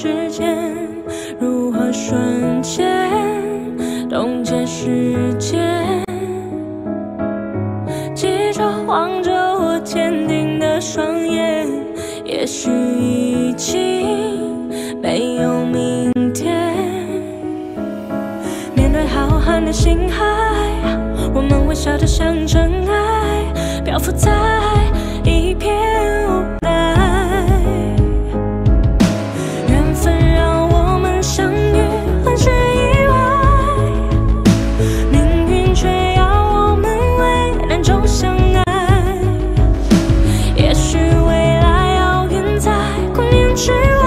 之间，如何瞬间冻结时间？记着望着我坚定的双眼，也许已经没有明天。面对浩瀚的星海，我们微笑着像尘埃，漂浮在一片无奈。缘分让我们相遇，很是意外，命运却要我们为难中相爱。也许未来遥远在光年之外，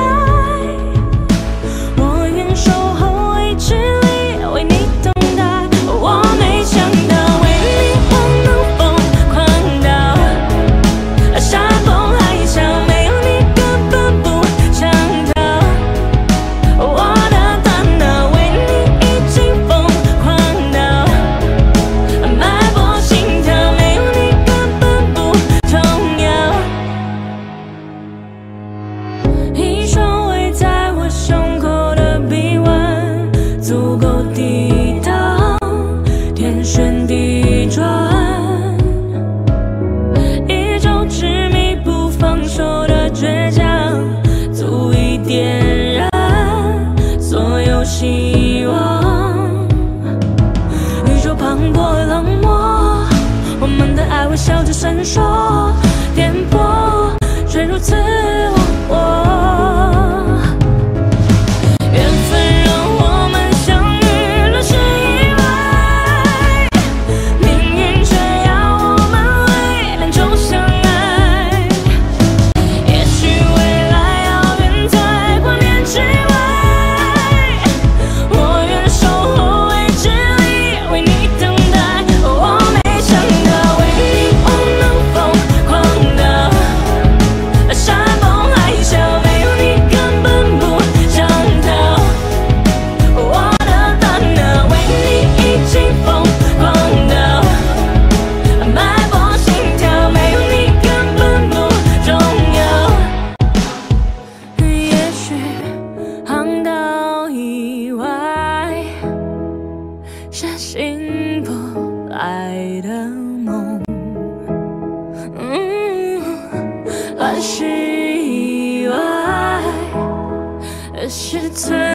我愿守候未知里，为你等待。我没想到为你我能疯狂到山崩海啸，没有你根本不想逃。我的大脑为你已经疯狂到脉搏心跳，没有你根本不重要。一双围在我胸口的臂弯，足够抵挡天旋地转。一周执迷不放手的倔强，足以点燃所有希望。宇宙磅礴冷漠，我们的爱微笑着闪烁，颠簸却如此忘我。缘分让我们相遇，乱世意外，命运却要我们为难中相爱。也许未来遥远在光年之外，我愿守候未知里，为你等待。我没想到为你我能疯狂到山崩海啸，没有你根本不想逃。我的大脑为你已经疯狂到脉搏心跳，没有你根本不重要。也许航道以外是醒不来的梦，乱世以外是最